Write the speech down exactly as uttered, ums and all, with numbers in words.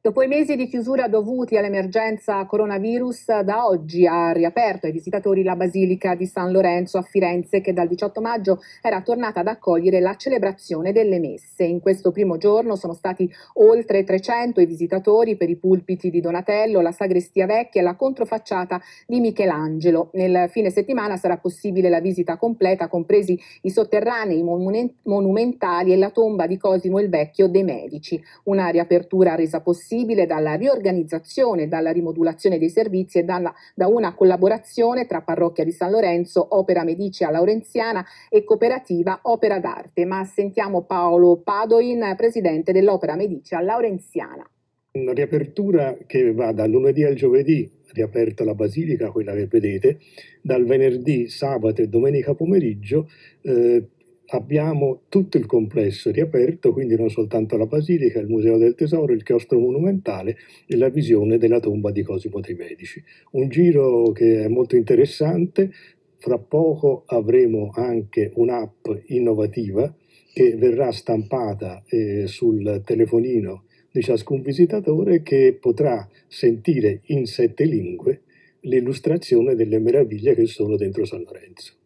Dopo i mesi di chiusura dovuti all'emergenza coronavirus, da oggi ha riaperto ai visitatori la Basilica di San Lorenzo a Firenze, che dal diciotto maggio era tornata ad accogliere la celebrazione delle messe. In questo primo giorno sono stati oltre trecento i visitatori per i pulpiti di Donatello, la sagrestia vecchia e la controfacciata di Michelangelo. Nel fine settimana sarà possibile la visita completa, compresi i sotterranei monumentali e la tomba di Cosimo il Vecchio dei Medici. Una riapertura resa possibile dalla riorganizzazione, dalla rimodulazione dei servizi e dalla, da una collaborazione tra Parrocchia di San Lorenzo, Opera Medicea Laurenziana e Cooperativa Opera d'Arte. Ma sentiamo Paolo Padoin, presidente dell'Opera Medicea Laurenziana. Una riapertura che va dal lunedì al giovedì, riaperta la Basilica, quella che vedete, dal venerdì, sabato e domenica pomeriggio eh, abbiamo tutto il complesso riaperto, quindi non soltanto la Basilica, il Museo del Tesoro, il chiostro monumentale e la visione della tomba di Cosimo dei Medici. Un giro che è molto interessante. Fra poco avremo anche un'app innovativa che verrà stampata eh, sul telefonino di ciascun visitatore, che potrà sentire in sette lingue l'illustrazione delle meraviglie che sono dentro San Lorenzo.